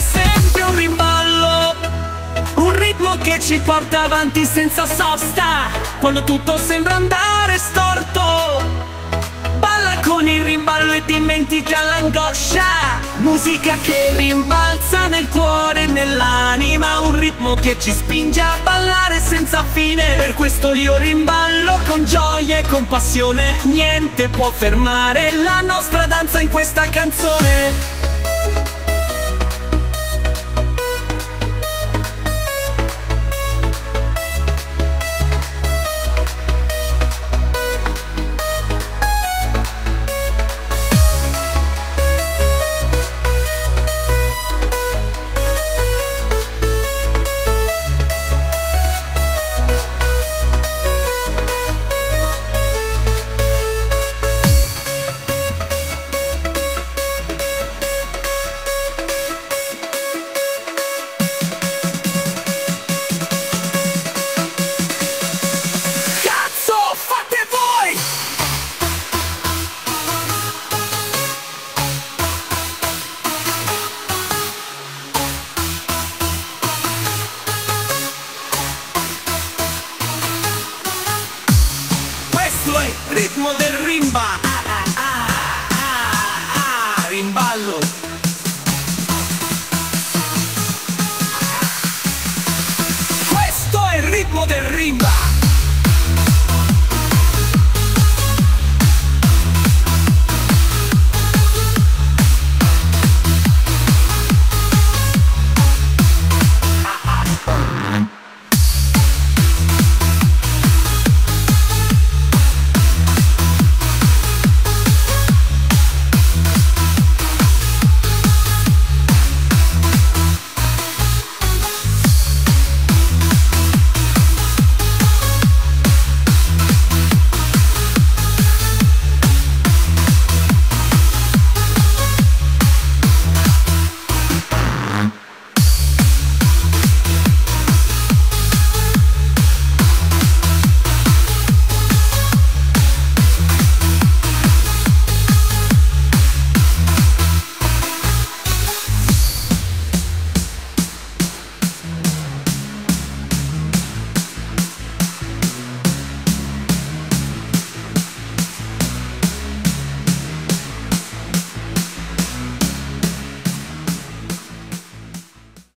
sempre un rimballo, un ritmo che ci porta avanti senza sosta, quando tutto sembra andare storto. Balla con il rimballo e dimentica l'angoscia, musica che rimbalza nel cuore e nell'anima, un ritmo che ci spinge a ballare senza fine. Per questo io rimballo con gioia e con passione, niente può fermare la nostra danza in questa canzone.